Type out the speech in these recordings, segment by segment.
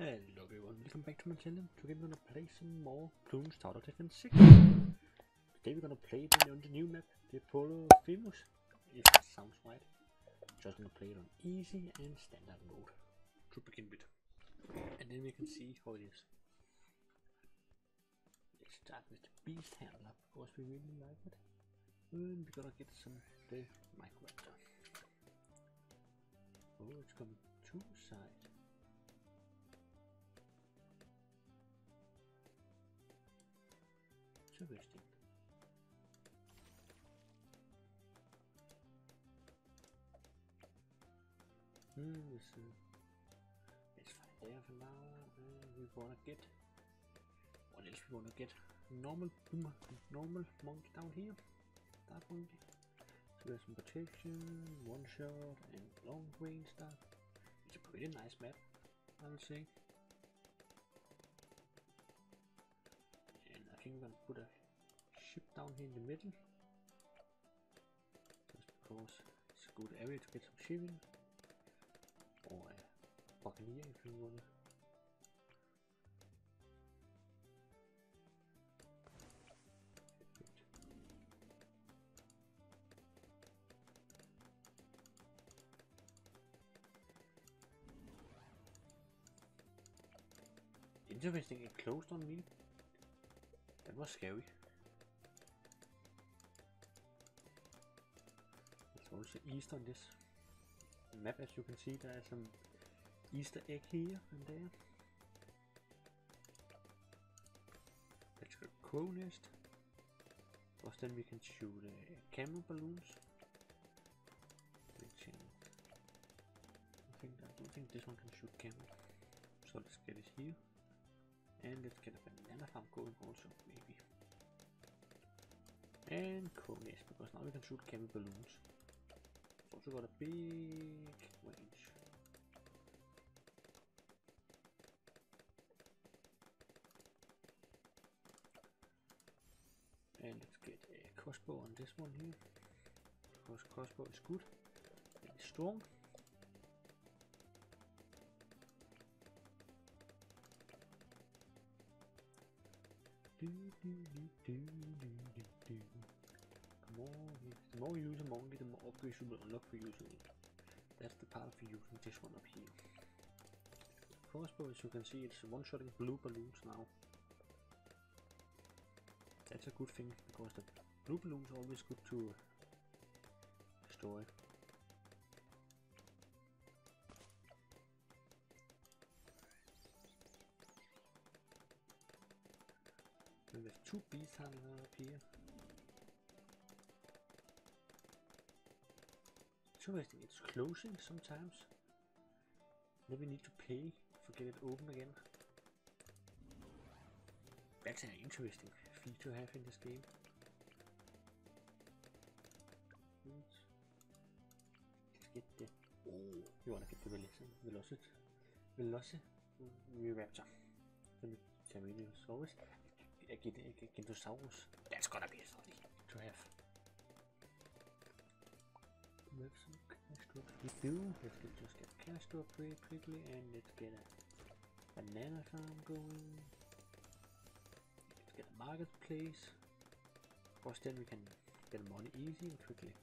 Hello everyone, welcome back to my channel. Today we're gonna play some more Bloons Tower Defense 6. Today we're gonna play it on the new map, the Apollo Famous, if it sounds right. Just gonna play it on easy and standard mode to begin with. And then we can see how it is. Let's start with the Beast Handler, because we really like it. And we're gonna get some the Microraptor. Oh, it's coming two sides. Interesting. Let's find there for now. We wanna get what else we wanna get? Normal monk down here. That one. So there's some protection, one shot, and long range stuff. It's a pretty nice map, I would say. I think we're gonna put a ship down here in the middle, just because it's a good area to get some shipping, or a buccaneer if you want. Interesting, it closed on me. That was scary. There's also Easter on this map, as you can see. There are some Easter egg here and there. Let's go crow nest. Because then we can shoot camel balloons. Which I don't think this one can shoot camel. So let's get it here. And let's get a banana farm going also, maybe. And crow nest, because now we can shoot camel balloons. It's also got a big range. And let's get a crossbow on this one here, because crossbow is good and it's strong. Come on, the more you use a monkey, the more upgrades you will unlock for using it. That's the part for using this one up here. Crossbow, as you can see, it's one-shotting blue balloons now. That's a good thing, because the blue balloons are always good to destroy. And there's two beast handlers up here. Interesting, it's closing sometimes. Then we need to pay to get it open again. That's an interesting feature to have in this game. Let's get the... Oh, you wanna get the Velociraptor. The Tyrannosaurus. Gintosaurus. That's gonna be funny to have. Let's some cash to upgrade. Let's just get cash to upgrade quickly, and let's get a banana farm going. Let's get a marketplace. Of course, then we can get money easy and quickly.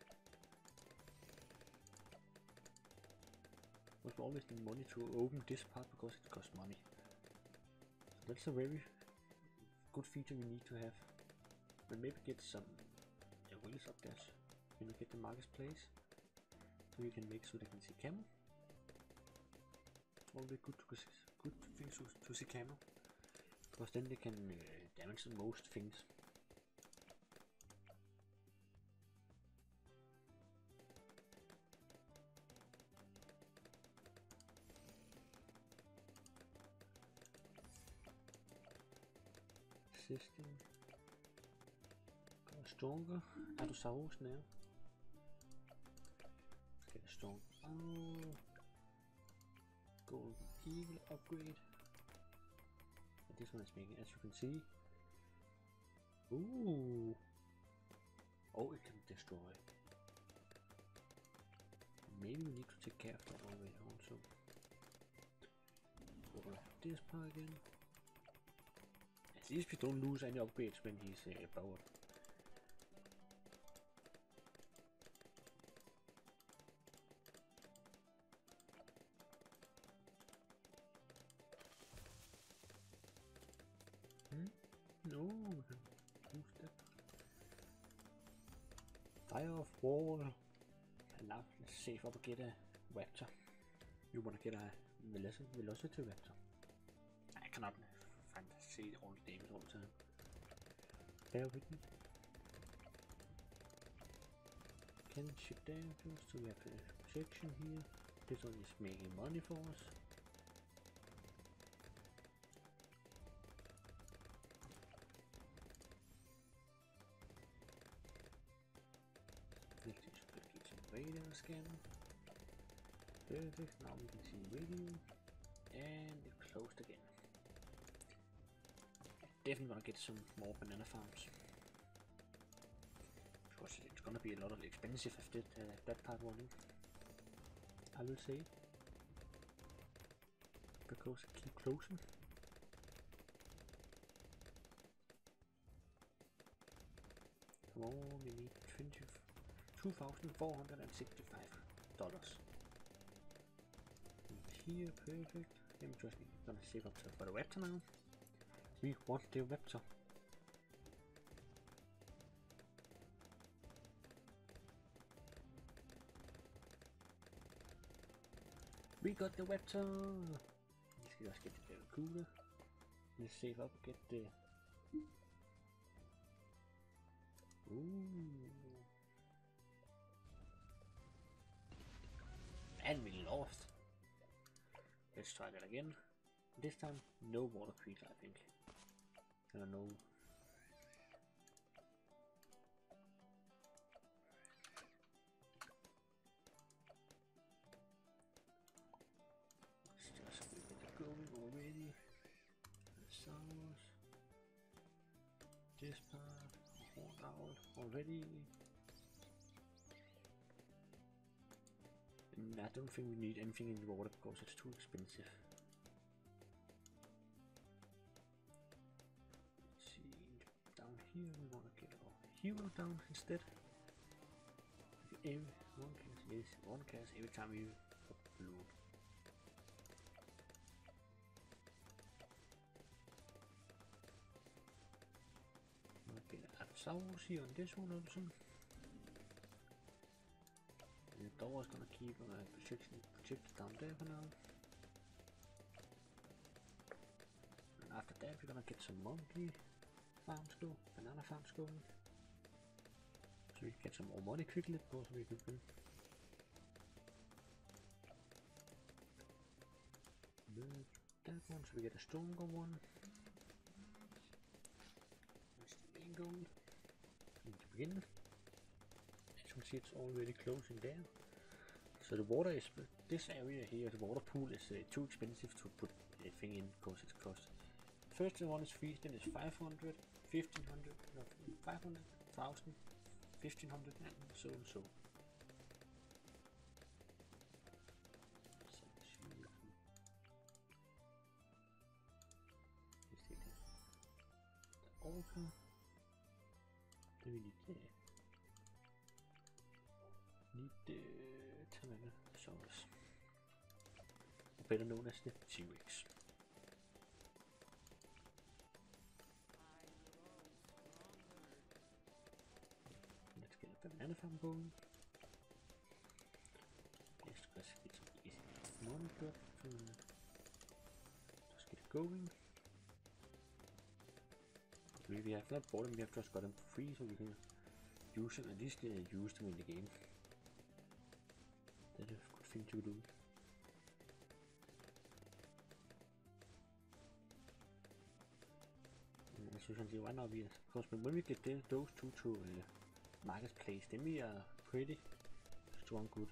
But we always need money to open this part because it costs money. So that's a very good feature we need to have. But maybe get some wheels up there when we get the marketplace, so you can make so they can see camel. Always good things to see camel, because then they can damage the most things. Got a stronger Allosaurus now. Let's get a strong golden eagle upgrade. And this one is making, as you can see. Ooh! Oh, it can destroy. Maybe we need to take care of that already also. We're gonna this part again. At least we don't lose any upgrades when he's powered. No, we can use that. Fire of wall. And now let's save up and get a vector. You wanna get a velocity vector. I cannot find see all the damage all the time. Bear with me. Can ship damage, so we have a projection here. This one is making money for us. Next is to get some radar scan. Perfect, now we can see radio. And it closed again. Definitely gonna get some more banana farms. Because it's gonna be a lot of expensive if that part running. I will say. Because it keep closing. Come on, we need $22,465. Here, perfect. I'm just gonna save up for the raptor now. We want the raptor. We got the raptor. Let's get the cooler. Let's save up, get the. Ooh. And we lost. Let's try that again. This time, no water creep, I think. I don't know. Let's just get it going already. Sounds. This part, horn out already. I don't think we need anything in the water because it's too expensive. Let's see, down here we want to get our hero down instead. One cast every time we upload. We'll get a Saurus here on this one also. The door is gonna keep protected down there for now. And after that we're gonna get some monkey farms going, banana farms going. So we can get some more money quickly because we can win. That one, so we get a stronger one. That's the main goal. In the beginning. As you can see, it's already closing there. So the water is, this area here, the water pool is too expensive to put anything in because it costs. First one is free, then it's 500, 1500, no, 500, 1000, 1500 and so and so. Orca. Then we need the Tyrannosaurus, better known as the T-Rex. Let's get a banana farm going. Let's get some easy money drop to just get it going. We have not bought them, we have just got them for free so we can use them, at least use them in the game. That is a good thing to do. And as you can see right now, because when we get those two to marketplace, then we are pretty strong good.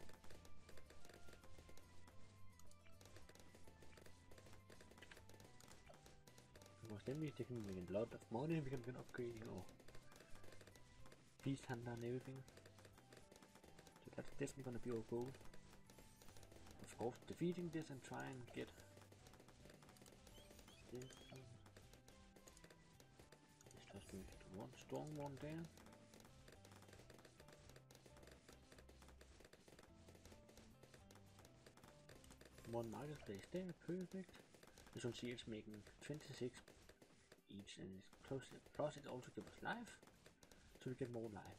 Because then we can make a lot of money, we can begin upgrading our beast hunter and everything. So that's definitely gonna be our goal. Of course, defeating this and try and get this. Let's just make it one strong one there. One marketplace there, perfect. As you can see, it's making 26 each, and it's close. Plus, it also gives us life, so we get more life.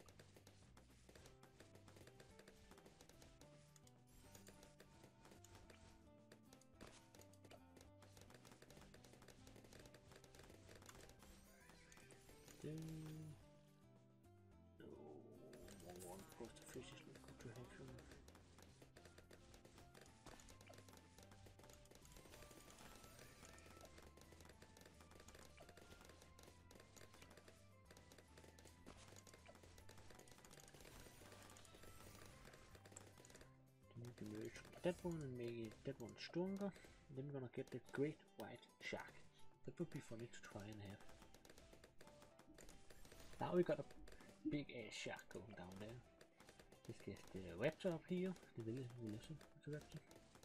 Then, no, one because the fish is not good to have from. Merge that one and make that one stronger. Then we're gonna get the great white shark. That would be funny to try and have. Now we got a big ass shark going down there. Let's get the raptor up here. The raptor.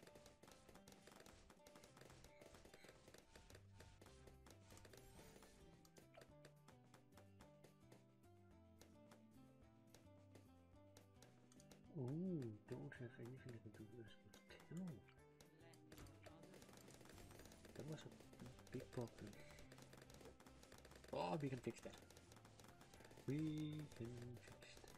Ooh, don't have anything I can do with this camel. That was a big problem. Oh, we can fix that. We can fix that.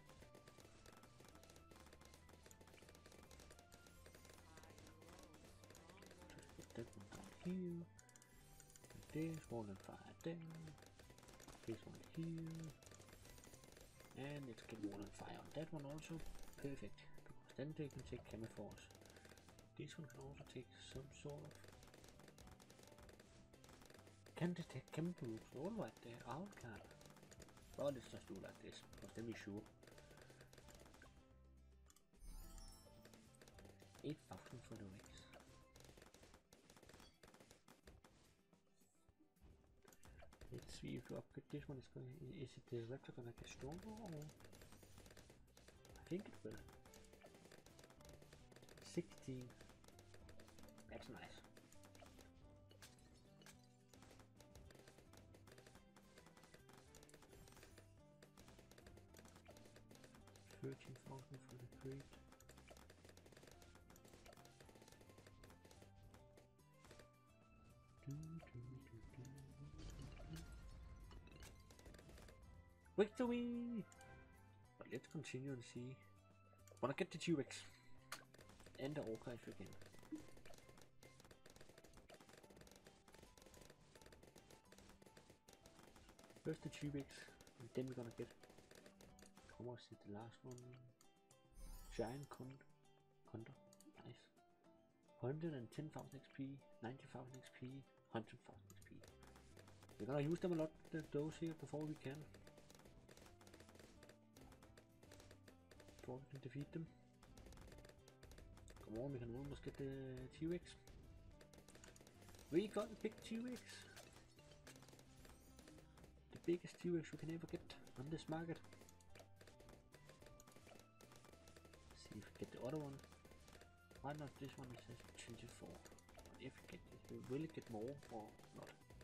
Just put that one down here. Like this, more than 5 there. This one here. And let's get more than 5 on that one also. Perfect, because then they can take camouflage. This one can also take some sort of. Can they take camouflage? Alright, there, owl card. Well, let's just do like this, because then we're sure. 8,000 for the wings. Let's see if you upgrade this one. Is it the raptor gonna get stronger or? I think it will. 16. That's nice. $13,000 for the crate. Victory! But let's continue and see. Wanna get the T-Rex and the archive again. First the T-Rex, and then we're gonna get. How much is the last one? Giant Condor. Nice. 110,000 XP, 90,000 XP, 100,000 XP. We're gonna use them a lot, those here, before we can. Before we can defeat them. Come on, we can almost get the T-Rex. We got the big T-Rex. The biggest T-Rex we can ever get on this market. Let's see if we get the other one. Why not this one? It says 24. But if we get it, we will get more or not.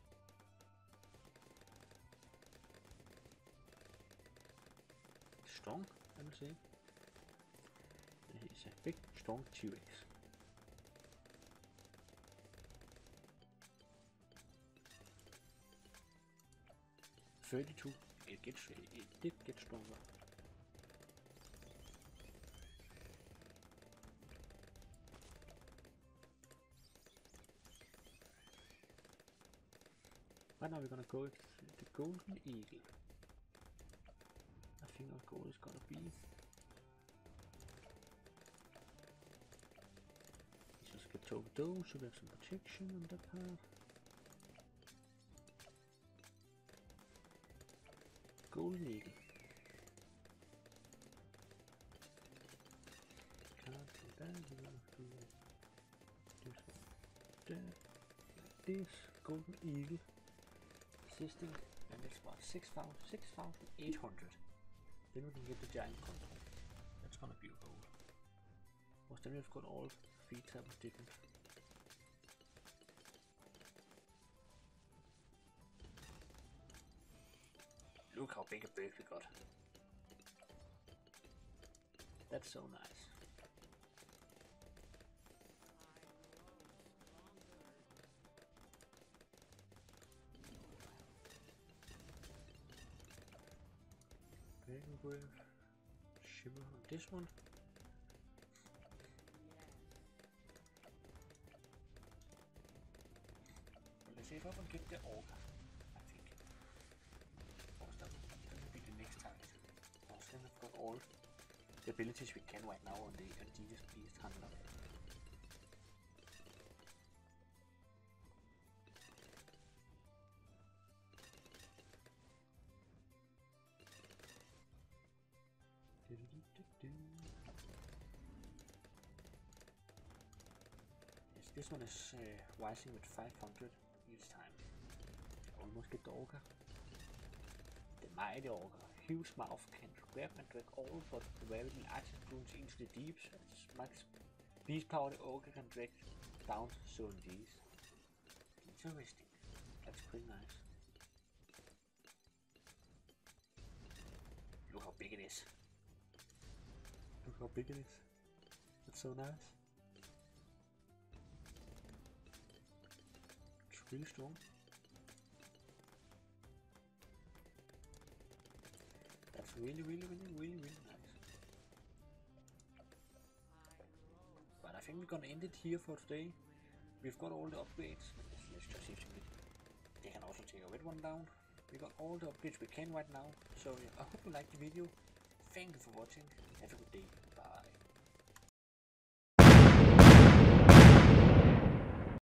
Strong, I will say. He's a big, strong T-Rex. $32. It did get stronger. Right now we're gonna go with the golden eagle. I think our goal is gonna be. Let's get over those so we have some protection on that part. Golden eagle. Can't do that. We're gonna do this one. There. Like this. Golden eagle. Existing, and it's about 6,800. Then we can get the giant Condor. That's gonna be a goal. Because then we've got all three types of different. bigger bird we got. That's so nice. Penguin, shimmer on this one. Let's see if I can get the orca, I think. Or that will be the next time. Because then I've got all the abilities we can right now on the beast handler. Yes, this one is rising with 500 each time. Almost get the orca. The mighty orca, huge mouth, can grab and drag all but very large spoons into the deep. As max beast power the orca can drag down to 70s. Interesting. That's pretty nice. Look how big it is. Look how big it is. That's so nice. It's really strong. That's really nice. But I think we're gonna end it here for today. We've got all the upgrades. Let's just see if they can also take a red one down. We got all the upgrades we can right now. So I hope you liked the video. Thank you for watching. Have a good day. Bye.